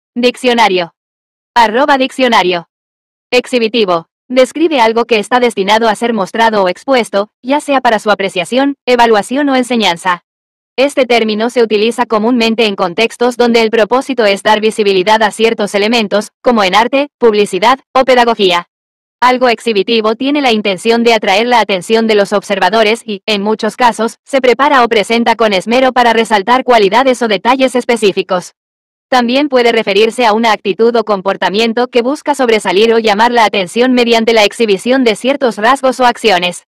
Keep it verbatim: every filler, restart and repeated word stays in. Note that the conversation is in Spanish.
Diccionario. Arroba diccionario. Exhibitivo. Describe algo que está destinado a ser mostrado o expuesto, ya sea para su apreciación, evaluación o enseñanza. Este término se utiliza comúnmente en contextos donde el propósito es dar visibilidad a ciertos elementos, como en arte, publicidad o pedagogía. Algo exhibitivo tiene la intención de atraer la atención de los observadores y, en muchos casos, se prepara o presenta con esmero para resaltar cualidades o detalles específicos. También puede referirse a una actitud o comportamiento que busca sobresalir o llamar la atención mediante la exhibición de ciertos rasgos o acciones.